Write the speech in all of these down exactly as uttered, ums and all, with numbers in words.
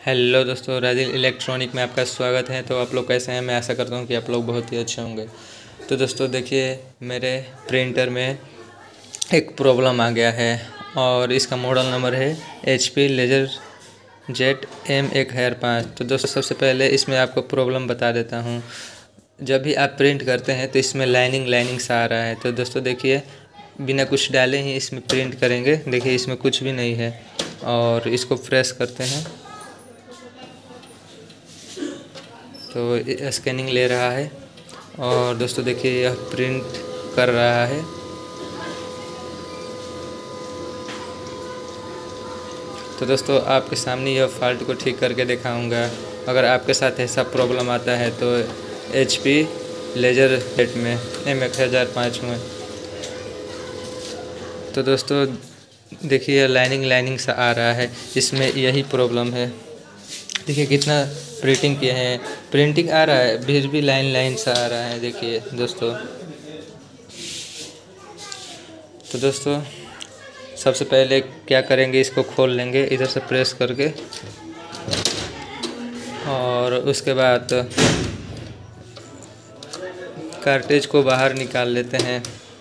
Hello दोस्तों, Rajil electronic में आपका स्वागत है। तो आप लोग कैसे हैं? मैं आशा करता हूं कि आप लोग बहुत ही अच्छे होंगे। तो दोस्तों देखिए, मेरे प्रिंटर में एक प्रॉब्लम आ गया है और इसका मॉडल नंबर है H P laser jet M एक हज़ार पाँच। तो दोस्तों सबसे पहले इसमें आपको प्रॉब्लम बता देता हूं। जब भी आप प्रिंट करते हैं तो इसमें लाइनिंग लाइनिंग सा आ रहा है। तो दोस्तों देखिए, बिना कुछ डाले ही इसमें प्रिंट करेंगे। देखिए इसमें कुछ भी नहीं है और इसको प्रेस करते हैं तो स्कैनिंग ले रहा है और दोस्तों देखिए यह प्रिंट कर रहा है। तो दोस्तों आपके सामने यह फॉल्ट को ठीक करके दिखाऊंगा। अगर आपके साथ ऐसा प्रॉब्लम आता है तो एच पी लेजर जेट में एम एक हज़ार पाँच में। तो दोस्तों देखिए लाइनिंग लाइनिंग सा आ रहा है, इसमें यही प्रॉब्लम है। देखिए कितना प्रिंटिंग किए हैं, प्रिंटिंग आ रहा है फिर भी लाइन लाइन सा आ रहा है। देखिए दोस्तों, तो दोस्तों सबसे पहले क्या करेंगे, इसको खोल लेंगे इधर से प्रेस करके और उसके बाद कार्ट्रिज को बाहर निकाल लेते हैं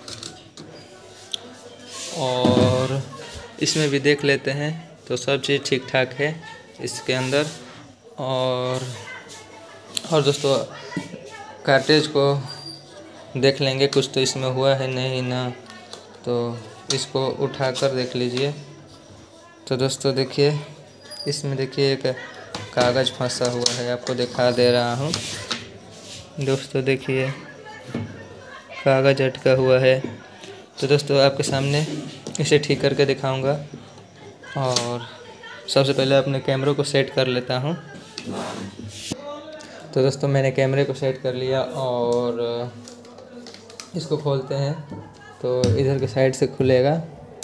और इसमें भी देख लेते हैं तो सब चीज़ ठीक ठाक है इसके अंदर। और और दोस्तों कार्ट्रिज को देख लेंगे कुछ तो इसमें हुआ है नहीं ना, तो इसको उठा कर देख लीजिए। तो दोस्तों देखिए इसमें देखिए एक कागज़ फंसा हुआ है, आपको दिखा दे रहा हूँ। दोस्तों देखिए कागज़ अटका हुआ है। तो दोस्तों आपके सामने इसे ठीक करके दिखाऊंगा और सबसे पहले अपने कैमरे को सेट कर लेता हूं। तो दोस्तों मैंने कैमरे को सेट कर लिया और इसको खोलते हैं तो इधर के साइड से खुलेगा।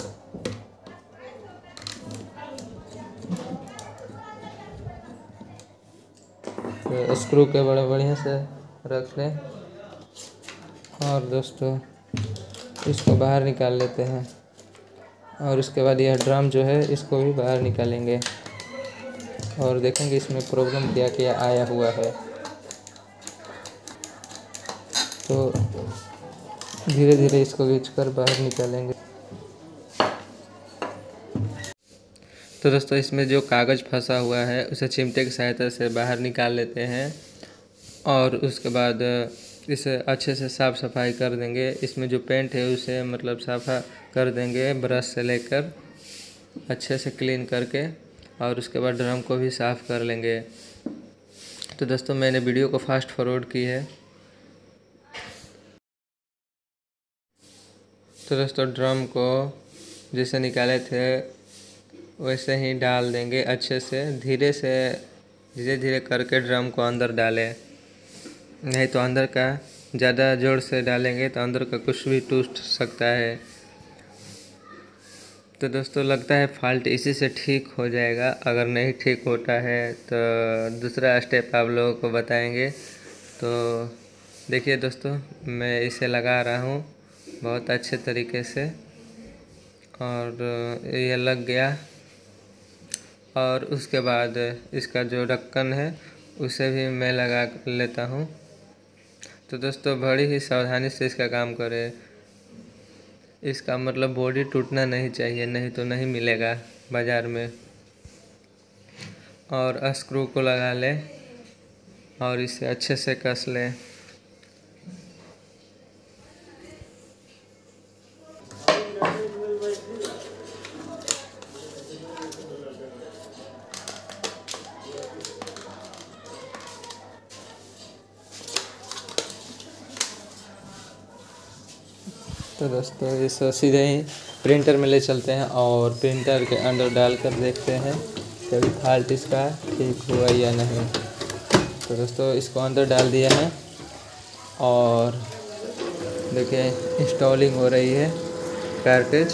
तो स्क्रू के बड़े बढ़िया से रख लें और दोस्तों इसको बाहर निकाल लेते हैं और उसके बाद यह ड्रम जो है इसको भी बाहर निकालेंगे और देखेंगे इसमें प्रॉब्लम क्या क्या आया हुआ है। तो धीरे धीरे इसको खींचकर बाहर निकालेंगे। तो दोस्तों इसमें जो कागज़ फंसा हुआ है उसे चिमटे की सहायता से बाहर निकाल लेते हैं और उसके बाद इसे अच्छे से साफ़ सफाई कर देंगे। इसमें जो पेंट है उसे मतलब साफ़ा कर देंगे ब्रश से लेकर अच्छे से क्लीन करके और उसके बाद ड्रम को भी साफ़ कर लेंगे। तो दोस्तों मैंने वीडियो को फास्ट फॉरवर्ड की है। तो दोस्तों ड्रम को जैसे निकाले थे वैसे ही डाल देंगे अच्छे से, धीरे से धीरे धीरे करके ड्रम को अंदर डालें, नहीं तो अंदर का ज़्यादा जोर से डालेंगे तो अंदर का कुछ भी टूट सकता है। तो दोस्तों लगता है फॉल्ट इसी से ठीक हो जाएगा। अगर नहीं ठीक होता है तो दूसरा स्टेप आप लोगों को बताएंगे। तो देखिए दोस्तों मैं इसे लगा रहा हूँ बहुत अच्छे तरीके से और ये लग गया। और उसके बाद इसका जो ढक्कन है उसे भी मैं लगा लेता हूँ। तो दोस्तों बड़ी ही सावधानी से इसका काम करें, इसका मतलब बॉडी टूटना नहीं चाहिए, नहीं तो नहीं मिलेगा बाज़ार में। और स्क्रू को लगा लें और इसे अच्छे से कस लें। तो दोस्तों इस सीधे ही प्रिंटर में ले चलते हैं और प्रिंटर के अंदर डालकर देखते हैं कि अभी फॉल्ट इसका ठीक हुआ या नहीं। तो दोस्तों इसको अंदर डाल दिया है और देखिए इंस्टॉलिंग हो रही है कार्ट्रिज।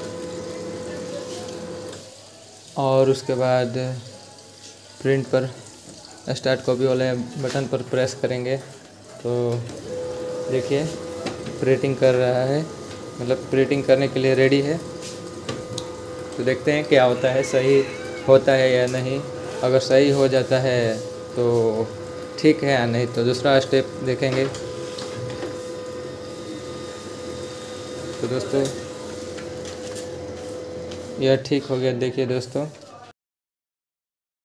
और उसके बाद प्रिंट पर स्टार्ट कॉपी वाले बटन पर प्रेस करेंगे तो देखिए प्रिंटिंग कर रहा है, मतलब प्रिंटिंग करने के लिए रेडी है। तो देखते हैं क्या होता है, सही होता है या नहीं। अगर सही हो जाता है तो ठीक है, या नहीं तो दूसरा स्टेप देखेंगे। तो दोस्तों यह ठीक हो गया, देखिए दोस्तों।